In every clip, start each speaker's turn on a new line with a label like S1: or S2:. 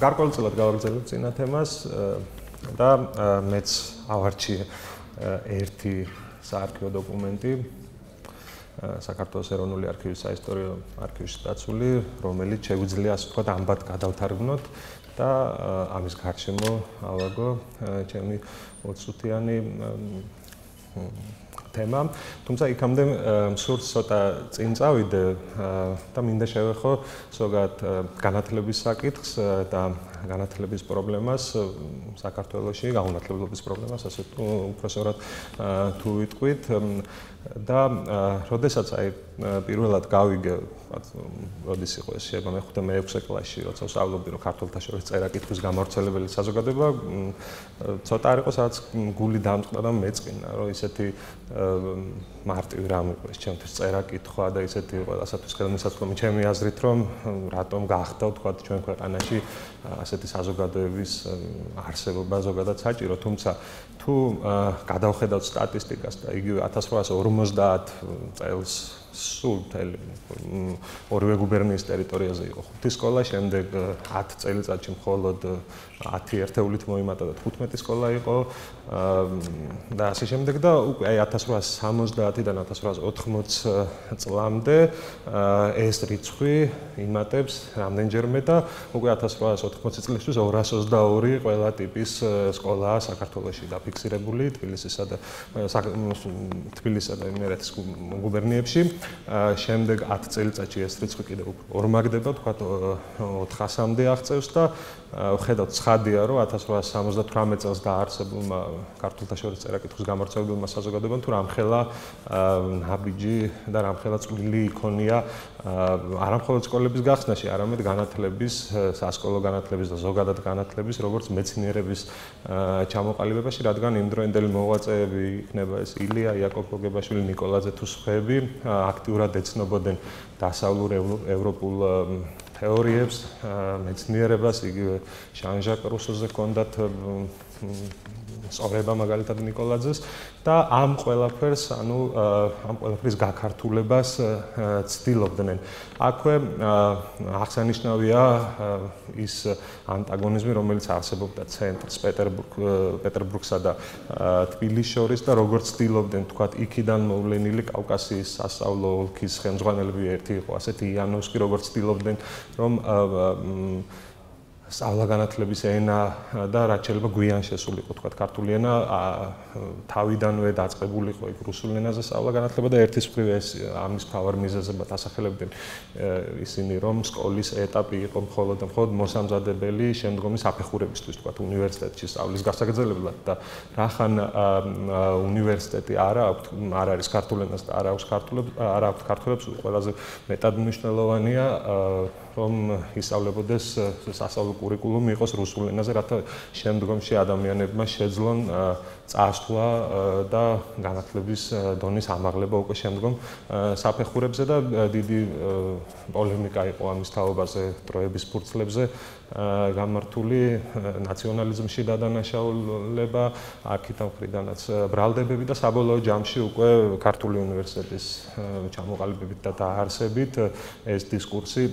S1: გარკვეულწილად გავაგრძელებ წინა თემას და მეც ავარჩიე ერთი საარქივო დოკუმენტი საქართველოს ეროვნული არქივის საისტორიო არქივში დაცული, რომელიც შეგვიძლია ასე ვთქვათ ამბად გადავთარგმნოთ და ამის გარშემო ავაგო ჩემი 20 წუთიანი თემა. თუმცა იქამდე მსურს ცოტა წინ წავიდე და მინდა შევეხო ზოგადად განათლების საკითხს და განათლების პრობლემას საქართველოში, განათლების პრობლემას, ასე უпроსორად თუ ვიტყვით და როდესაც პირველად გავიგე, როდის იყო ეს შეიძლება მე-5 მე-6 კლასში, როცა ვსწავლობდი, რომ ქართველთა შორის წერა-კითხვის გამავრცელებელი საზოგადოება ცოტა არ იყო, სადაც გული დამწყდა და მეწყინა, რომ ისეთი მარტივი რამ იყო ეს ჩემთვის წერა-კითხვა და ისეთი ყველასათვის ხელმისაწვდომი ჩემი აზრით, რომ რატომ გახდა ვთქვათ ჩვენ ქვეყანაში ასეთი საზოგადოების არსებობა ზოგადად საჭირო, თუმცა თუ გადავხედავთ სტატისტიკას და იგივე 1850 წელს სულ მთელი ორივე გუბერნიის ტერიტორიაზე იყო 5 სკოლა, შემდეგ 10 წელიწადში მხოლოდ 10 ერთეულით მოიმატა და 15 სკოლა იყო და ასე შემდეგ და უკვე 1870-დან 1880 წლამდე ეს რიცხვი იმატებს რამდენჯერმე და უკვე 1880 წლისთვის 222 ყველა ტიპის სკოლაა საქართველოში დაფიქსირებული თბილისისა და იმერეთის გუბერნიებში. შემდეგ 10 წელიწადში ეს რიცხვი კიდევ ორმაგდება, თქვათ 400-მდე აღწევს და ვხედავთ ცხადია, რომ 1878 წელს დაარსებულმა ქართულთა შორის წერა-კითხვის გამავრცელებელმა საზოგადოებამ თუ რამხელა ნაბიჯი და რამხელა წვლილი იქონია არა მხოლოდ სკოლების გახსნაში, არამედ განათლების, სასკოლო განათლების და ზოგადად განათლების, როგორც მეცნიერების ჩამოყალიბებაში, რადგან იმდროინდელი მოღვაწეები იქნება ეს ილია იაკობ გოგებაშვილი, ნიკოლაძე თუ სხვები აქტიურად ეცნობოდნენ დასავლურ ევროპულ თეორიებს, მეცნიერებას, იგივე ჟან-ჟაკ რუსოზე ჰქონდათ სწორება მაგალითად ნიკოლაძეს და ამ ყველაფერს, ანუ ამ ყველაფრის გაქართულებას ცდილობდნენ. აქვე აღსანიშნავია ის ანტაგონიზმი, რომელიც არსებობდა ცენტრს პეტერბურგსა და თბილისს შორის და როგორც ცდილობდნენ, თქვათ, იქიდან მოვლენილი კავკასიის სასწავლო ოლქის ხელმძღვანელები ერთი იყო, ასეთი იანოვსკი, როგორც ცდილობდნენ, რომ სწავლა-განათლების ენა და რაც შეიძლება გვიან შესულიყო, თქვათ, ქართული ენა თავიდანვე დაწყებულიყო იქ რუსულ ენაზე სწავლა-განათლება და ერთის მხრივ ეს ამის მთავარ მიზეზებად ასახელებდნენ ისინი, რომ სკოლის ეტაპი იყო მხოლოდ და მხოლოდ მოსამზადებელი შემდგომი საფეხურებისთვის, თქვათ, უნივერსიტეტში სწავლის გასაგრძელებლად და რახან უნივერსიტეტი არ არის ქართულ ენას და არ აქვს ქართველებს, ყველაზე მეტად მნიშვნელოვანია რომ ისწავლებოდეს სასწავლო კურიკულუმი იყოს რუსულ ენაზე, რათა შემდგომში ადამიანებმა შეძლონ წასვლა და განათლების დონის ამაღლება უკვე შემდგომ საფეხურებზე და დიდი პოლემიკა იყო ამის თაობაზე, დროების ფურცლებზე გამართული ნაციონალიზმში დადანაშაულება, აქედან მხრიდანაც ბრალდებები და საბოლოო ჯამში უკვე ქართული უნივერსიტეტის ჩამოყალიბებით და დაარსებით ეს დისკურსი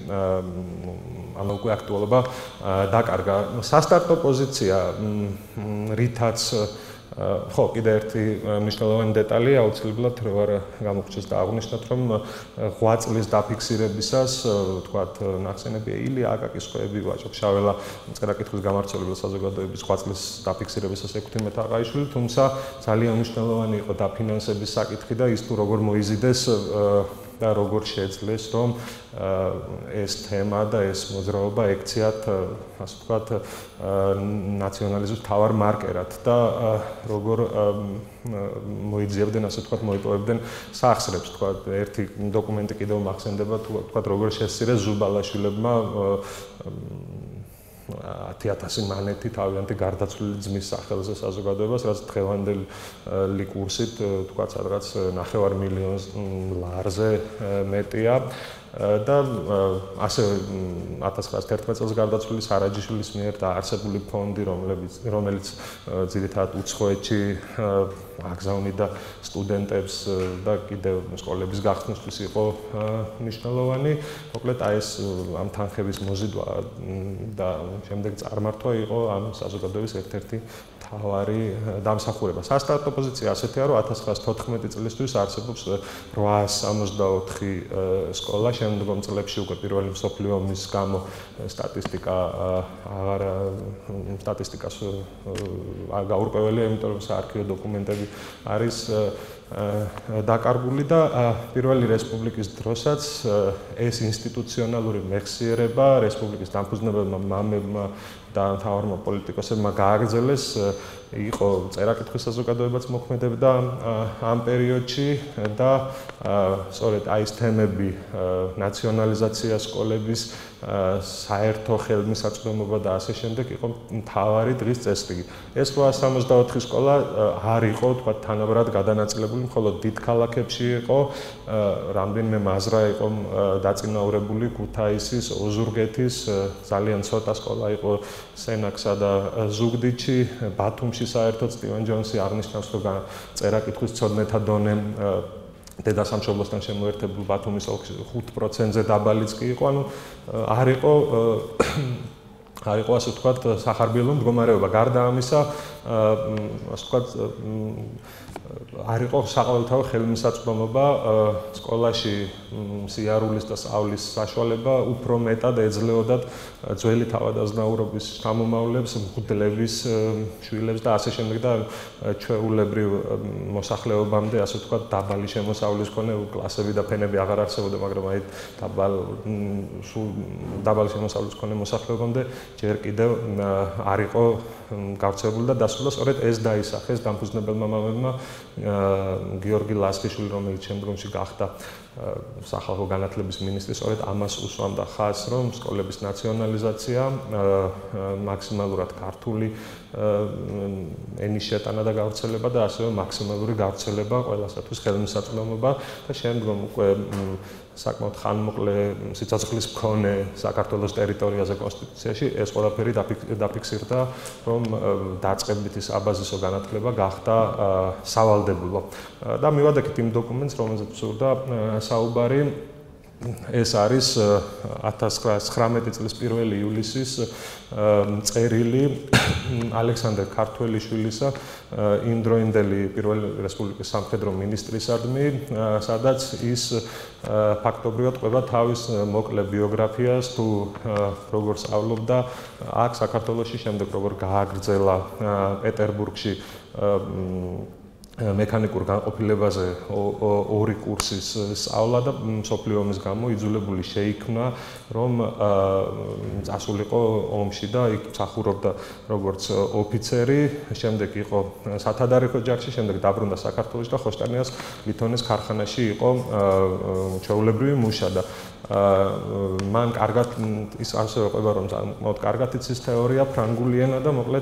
S1: ანუ უკვე აქტუალობა დაკარგა. სასტარტო პოზიცია რითაც ხო, კიდე ერთი მნიშვნელოვანი დეტალი აუცილებლად ვარ გამოგვჭირს და აღნიშნოთ, რომ ღვაწლის დაფიქსირებისას, თქვათ, ნახსენებია ილია აკაკის ხვეები, ვაჭარ შაველა წერა-კითხვის გამავრცელებელ საზოგადოების ღვაწლის დაფიქსირებისას ექვთიმე თაყაიშვილი, თუმცა ძალიან მნიშვნელოვანი იყო დაფინანსების საკითხი და ის თუ როგორ მოიზიდეს და როგორ შეძლეს, რომ ეს თემა და ეს მოძრაობა ექციათ, ასე ვთქვათ, ნაციონალიზმის მთავარ მარკერად და როგორ მოიძიებდნენ, ასე ვთქვათ, მოიპოვებდნენ სახსრებს, თქვათ, ერთი დოკუმენტი კიდევ მახსენდება, თქვათ, როგორ შესწირეს ზუბალაშვილებმა 10,000 მანეთი თავიანთი გარდაცვლილი ძმის სახელზე საზოგადოებას, რაც დღევანდელი კურსით, თქვათ, სადღაც $900,000 ლარზე მეტია და ასე 1911 წელს გარდაცვლილი სარაჯიშვილის მიერ დაარსებული ფონდი, რომელიც ძირითადად უცხოეთში აგზავნიდა სტუდენტებს და კიდევ სკოლების გახსნისთვის იყო მნიშვნელოვანი. მოკლედ აი ეს ამ თანხების მოზიდვა და შემდეგ წარმართვა იყო ამ საზოგადოების ერთ-ერთი მთავარი დამსახურება. სასტარტო პოზიცია ასეთია, რომ 1914 წლისთვის არსებობს 864 სკოლა, შემდგომ წლებში უკვე პირველი მსოფლიო ომის გამო სტატისტიკას გაურკვეველია, იმიტომ რომ საარქივო დოკუმენტები არის დაკარგული და პირველი რესპუბლიკის დროსაც ეს ინსტიტუციონალური მეხსიერება რესპუბლიკის დამფუძნებელმა მამებმა და მთავარმა პოლიტიკოსებმა გააგრძელეს, იყო წერა-კითხვის საზოგადოებაც მოქმედებდა ამ პერიოდში და სწორედ აი ეს თემები ნაციონალიზაცია სკოლების, საერთო ხელმისაწვდომობა და ასე შემდეგ იყო მთავარი დღის წესრიგი. ეს 864 სკოლა არ იყო თქვა თანაბრად გადანაწილებული, მხოლოდ დიდ ქალაქებში იყო, რამდენიმე მაზრა იყო დაწინაურებული ქუთაისის, ოზურგეთის, ძალიან ცოტა სკოლა იყო სენაქსა და ზუგდიდში, ბათუმში საერთოდ სტივენ ჯონსი აღნიშნავს, რომ წერა-კითხვის ცოდნეთა დონე დედასამშობლოსთან შემოერთებულ ბათუმის ოლქში 5%-ზე დაბალიც კი იყო, ანუ არ იყო ასე ვთქვათ სახარბიელო მდგომარეობა. გარდა ამისა, ასე ვთქვათ, არ იყო საყოველთაო ხელმისაწვდომობა სკოლაში სიარულის და სწავლის საშუალება უფრო მეტად ეძლეოდათ ძველი თავადაზნაურობის შთამომავლებს, მღვდლების შვილებს და ასე შემდეგ და ჩვეულებრივ მოსახლეობამდე ასე ვთქვათ დაბალი შემოსავლის მქონე კლასები და ფენები აღარ არსებობდა, მაგრამ აი დაბალი შემოსავლის მქონე მოსახლეობამდე ჯერ კიდევ არ იყო გავრცელებული და დასრულდა სწორედ ეს დაისახეს დამფუძნებელმა მამებმა გიორგი ლასხიშვილი, რომელიც შემდგომში გახდა სახალხო განათლების მინისტრი, სწორედ ამას უსვამდა ხაზს, რომ სკოლების ნაციონალიზაცია, მაქსიმალურად ქართული ენის შეტანა და გავრცელება და ასევე მაქსიმალური გავრცელება ყველასათვის ხელმისაწვდომობა და შემდგომ უკვე საკმაოდ ხანმოკლე სიცოცხლის მქონე საქართველოს ტერიტორიაზე კონსტიტუციაში ეს ყველაფერი დაფიქსირდა, რომ დაწყებითი საბაზისო განათლება გახდა სავალდებულო. და მივადექით იმ დოკუმენტს, რომელზეც ვსურდა საუბარი. ეს არის 1919 წლის 1 ივლისის წერილი ალექსანდრე ქართველიშვილისა, იმდროინდელი პირველი რესპუბლიკის სამხედრო მინისტრისადმი, სადაც ის ფაქტობრივად ყვება თავის მოკლე ბიოგრაფიას, თუ როგორ სწავლობდა აქ საქართველოში, შემდეგ როგორ გააგრძელა პეტერბურგში მექანიკურ განყოფილებაზე 2 კურსის სწავლა და მსოფლიო ომის გამო იძულებული შეიქმნა, რომ წასულიყო ომში და იქ მსახურობდა როგორც ოფიცერი, შემდეგ იყო სათადარიგო ჯარში, შემდეგ დაბრუნდა საქართველოში და ხოშტანიას ლითონის ქარხანაში იყო ჩვეულებრივი მუშა და მან კარგად ის ასევე ყვება, რომ მოოდ კარგად იცის თეორია, ფრანგული ენა და მოკლედ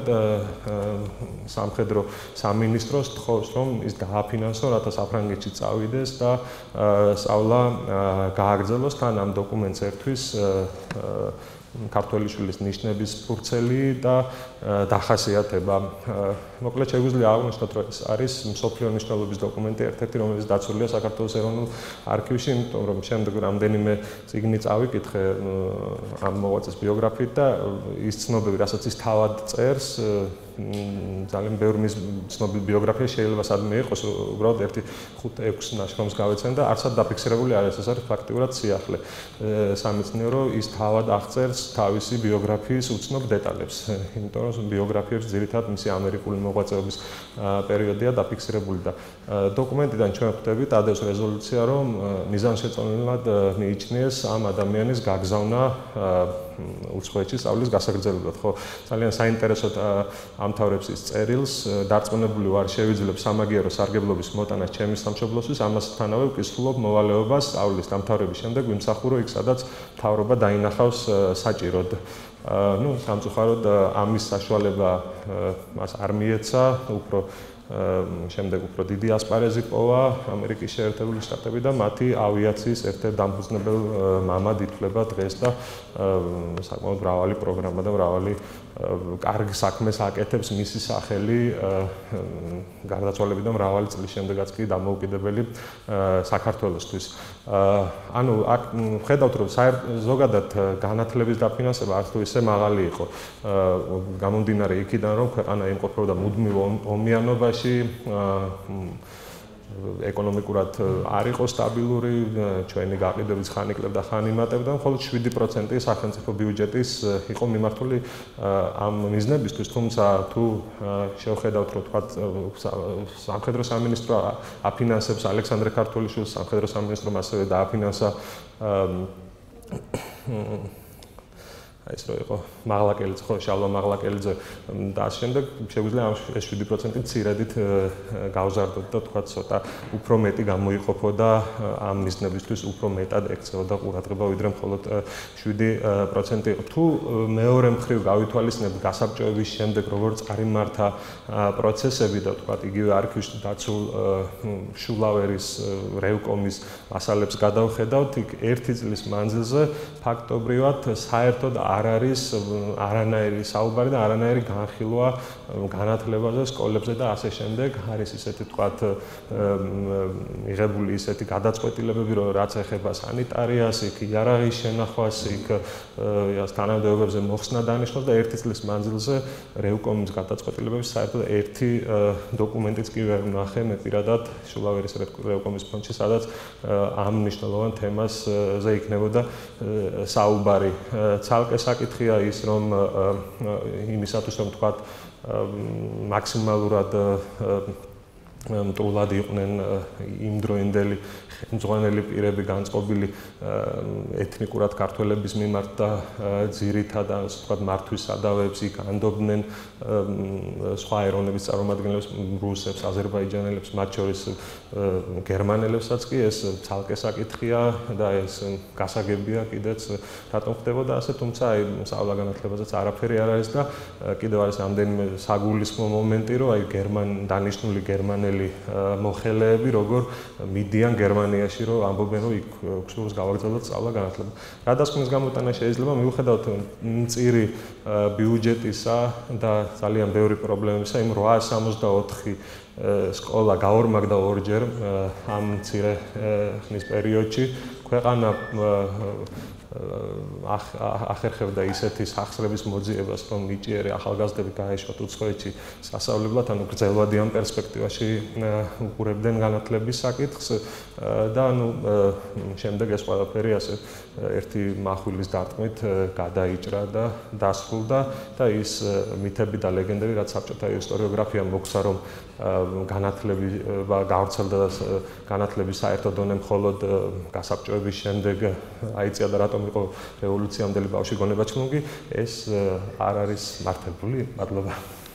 S1: სამხედრო სამინისტროს თხოვს, რომ ის დააფინანსო, რათა საფრანგეთში წავიდეს და სწავლა გააგრძელოს. თან ამ დოკუმენტს ერთვის ქართველიშვილის ნიშნების ფურცელი და დახასიათება. მოკლედ შეგვიძლია აღვნიშნოთ, რომ ეს არის მსოფლიო მნიშვნელობის დოკუმენტი, ერთ-ერთი, რომელიც დაცულია საქართველოს ეროვნულ არქივში, იმიტომ რომ შემდეგ რამდენიმე წიგნი წავიკითხე ამ მოღვაწის ბიოგრაფიით და ის ცნობები, რასაც ის თავად წერს, ძალიან ბევრი მის ცნობილი ბიოგრაფია შეიძლება სადმე იყოს, უბრალოდ 1-5-6 ნაშრომს გავეცენ და არცად დაფიქსირებული არ არის, ეს არის ფაქტიურად სიახლე. სამეცნიერო ის თავად აღწერს თავისი ბიოგრაფიის უცნობ დეტალებს, იმიტომ რომ ბიოგრაფიებში ძირითადად მისი ამერიკული მოღვაწეობის პერიოდია დაფიქსირებული და დოკუმენტიდან ჩვენ ხვდებით ადევს რეზოლუცია, რომ მიზანშეწონილად მიიჩნიეს ამ ადამიანის გაგზავნა უცხოეთში სწავლის გასაგრძელებლად. ხო, ძალიან საინტერესოდ ამთავრებს ის წერილს, დარწმუნებული ვარ, შევიძლებ სამაგიერო სარგებლობის მოტანას ჩემი სამშობლოსთვის, ამასთანავე ვკისრულობ მოვალეობას სწავლის დამთავრების შემდეგ ვიმსახურო იქ, სადაც მთავრობა დაინახავს საჭიროდ. სამწუხაროდ ამის საშუალება მას არ მიეცა, უფრო შემდეგ უფრო დიდი ასპარეზი პოვა ამერიკის შეერთებული შტატები და მათი ავიაციის ერთ-ერთ დამფუძნებელ მამად ითვლება დღეს და საკმაოდ მრავალი პროგრამა და მრავალი კარგ საქმეს აკეთებს მისი სახელი გარდაცვალებიდან მრავალი წლის შემდეგაც კი დამოუკიდებელი საქართველოსთვის. ანუ აქ ხედავთ რომ ზოგადად განათლების დაფინანსება არც თუ ისე მაღალი იყო. გამომდინარე იქიდან რომ ქვეყანა იმყოფებოდა მუდმივ ომიანობაში ეკონომიკურად არ იყო სტაბილური, ჩვენი გაყიდვების ხანი კლებდა, ხანი იმატებდა, მხოლოდ 7% სახელმწიფო ბიუჯეტის იყო მიმართული ამ მიზნებისთვის, თუმცა თუ შევხედავთ, რომ თქვა სამხედრო სამინისტრო აფინანსებს ალექსანდრე ქართულიშვილს, სამხედრო სამინისტრომ ასევე დააფინანსა ეს რო იყო მაღლაკელიძე, ხო, შალვა მაღლაკელიძე და ამ შემდეგ შეგვიძლია ამ 7% მცირედით გავზარდოთ და თქვა ცოტა უფრო მეტი გამოიყოფოდა ამ მიზნებისთვის, უფრო მეტად ექცეოდა ყურადღება ვიდრე მხოლოდ 7% იყო. თუ მეორე მხრივ გავითვალისწინებთ გასაბჭოების შემდეგ როგორ წარიმართა პროცესები და თქვა იგივე არქივში დაცულ შულავერის რევკომის მასალებს გადავხედავთ, იქ ერთი წლის მანძილზე ფაქტობრივად საერთოდ არ არის არანაირი საუბარი და არანაირი განხილვა განათლებაზე, სკოლებზე და ასე შემდეგ. არის ისეთი თქვათ მიღებული ისეთი გადაწყვეტილებები, რომ რაც ეხება სანიტარიას, იქ იარაღის შენახვას, იქ თანამდებობებზე მოხსნა დანიშნოს და ერთი წლის მანძილზე რევკომის გადაწყვეტილებების საერთოდ ერთი დოკუმენტიც კი ვერ ვნახე მე პირადად შულავერის რევკომის ფონდში, სადაც ამ მნიშვნელოვან თემაზე იქნებოდა საუბარი. ცალკე საკითხია ის, რომ იმისათვის რომ თქვათ მაქსიმალურად მტრულად იყვნენ იმდროინდელი მძღვანელი პირები განწყობილი ეთნიკურად ქართველების მიმართ და ძირითადად თქვათ მართვის სადავეებს იქ ანდობდნენ სხვა ეროვნების წარმომადგენლებს, რუსებს, აზერბაიჯანელებს, მათ შორის გერმანელებსაც კი ეს ცალკე საკითხია და ეს გასაგებია კიდეც რატომ ხდებოდა ასე, თუმცა აი სწავლა განათლებაზეც არაფერი არ არის და კიდევ არის ამდენიმე საგულისხმო მომენტი, რომ აი დანიშნული გერმანელი მოხელეები როგორ მიდიან გერმანიაში, რომ ამბობენ, რომ იქ ქსურს გავაგრძელოთ სწავლა განათლება. რადასკვნის გამოტანა შეიძლება მიუხედავად მწირი ბიუჯეტისა და ძალიან ბევრი პრობლემებისა, იმ 864 სკოლა გაორმაგდა ორჯერ ამ მცირე ხნის პერიოდში. ქვეყანა ახერხებდა ისეთი სახსრების მოძიებას, რომ ნიჭიერი ახალგაზრდები გაეშვათ უცხოეთში სასწავლებლად, ანუ გრძელვადიან პერსპექტივაში უყურებდნენ განათლების საკითხს და ანუ შემდეგ ეს ყველაფერი ასე ერთი מחვილის დარტყმით გადაიჭრა და დასრულდა და ის მითები და ლეგენდები, რაც საბჭოთა ისტორიოგრაფიამ მოგცა, რომ განათლება გავრცელდა და განათლების საერთო დონე მხოლოდ გასაბჭოების შემდეგ აიწია და რატომ იყო რევოლუციამდელი ბავშვი გონება ჩქლუნგი, ეს არ არის მართებული. მადლობა.